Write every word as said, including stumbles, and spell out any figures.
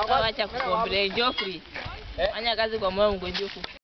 Acha kukomplain Geoffrey. Fanya kazi kwa moyo mgonjofu.